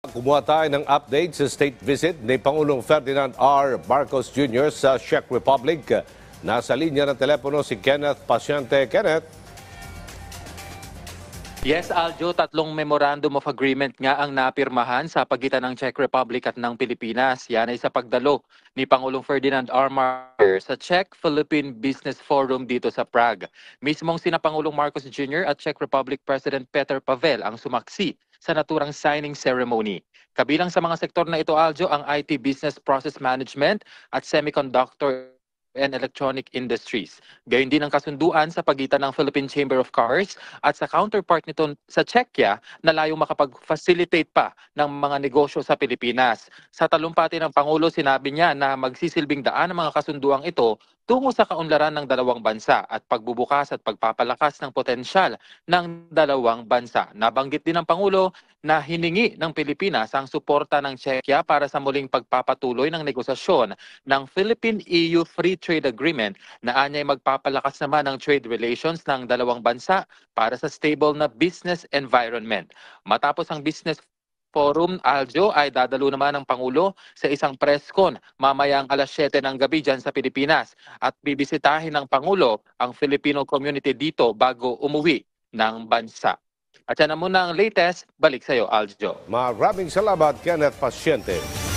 Kumuha tayo ng update sa state visit ni Pangulong Ferdinand R. Marcos Jr. sa Czech Republic. Nasa linya ng telepono si Kenneth Paciente. Kenneth. Yes, Aljo, tatlong memorandum of agreement nga ang napirmahan sa pagitan ng Czech Republic at ng Pilipinas. Yan ay sa pagdalo ni Pangulong Ferdinand R. Marcos sa Czech-Philippine Business Forum dito sa Prague. Mismong sina Pangulong Marcos Jr. at Czech Republic President Petr Pavel ang sumaksi sa naturang signing ceremony. Kabilang sa mga sektor na ito, Aljo, ang IT Business Process Management at Semiconductor and Electronic Industries. Gayon din ang kasunduan sa pagitan ng Philippine Chamber of Commerce at sa counterpart nito sa Czechia na layong makapag-facilitate pa ng mga negosyo sa Pilipinas. Sa talumpati ng Pangulo, sinabi niya na magsisilbing daan ang mga kasunduang ito tungo sa kaunlaran ng dalawang bansa at pagbubukas at pagpapalakas ng potensyal ng dalawang bansa. Nabanggit din ng Pangulo na hiningi ng Pilipinas ang suporta ng Czechia para sa muling pagpapatuloy ng negosasyon ng Philippine-EU Free Trade Agreement na anyay magpapalakas naman ng trade relations ng dalawang bansa para sa stable na business environment. Matapos ang business Forum, Aljo, ay dadalo naman ng Pangulo sa isang press con mamayang alas 7 ng gabi dyan sa Pilipinas at bibisitahin ng Pangulo ang Filipino community dito bago umuwi ng bansa. At yan na muna ang latest. Balik sa iyo, Aljo. Maraming salamat, Kenneth Paciente.